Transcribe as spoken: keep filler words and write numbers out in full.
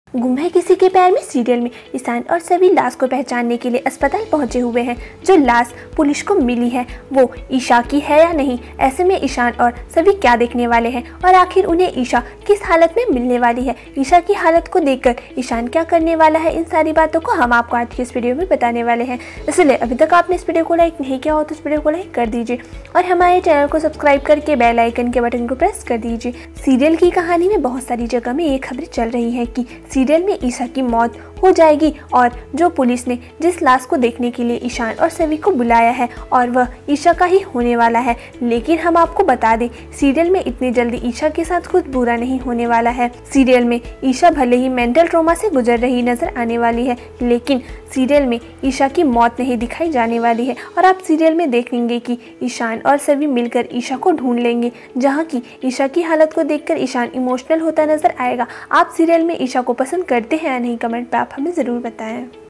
गुम है किसी के पैर में सीरियल में ईशान और सभी लाश को पहचानने के लिए अस्पताल पहुंचे हुए हैं। जो लाश पुलिस को मिली है वो ईशा की है या नहीं, ऐसे में ईशान और सभी क्या देखने वाले हैं और आखिर उन्हें ईशा किस हालत में मिलने वाली है। ईशा की हालत को देखकर ईशान क्या करने वाला है, इन सारी बातों को हम आपको आज की इस वीडियो में बताने वाले हैं। इसलिए अभी तक आपने इस वीडियो को लाइक नहीं किया हो तो इस वीडियो को लाइक कर दीजिए और हमारे चैनल को सब्सक्राइब करके बेल आइकन के बटन को प्रेस कर दीजिए। सीरियल की कहानी में बहुत सारी जगह में ये खबरें चल रही है कि सीरियल में ईशा की मौत हो जाएगी और जो पुलिस ने जिस लाश को देखने के लिए ईशान और सभी को बुलाया है और वह ईशा का ही होने वाला है। लेकिन हम आपको बता दें, सीरियल में इतनी जल्दी ईशा के साथ कुछ बुरा नहीं होने वाला है। सीरियल में ईशा भले ही मेंटल ट्रॉमा से गुजर रही नजर आने वाली है, लेकिन सीरियल में ईशा की मौत नहीं दिखाई जाने वाली है और आप सीरियल में देखेंगे कि ईशान और सभी मिलकर ईशा को ढूंढ लेंगे, जहाँ की ईशा की हालत को देखकर ईशान इमोशनल होता नजर आएगा। आप सीरियल में ईशा को पसंद करते हैं या नहीं, कमेंट पे आप हमें ज़रूर बताएं।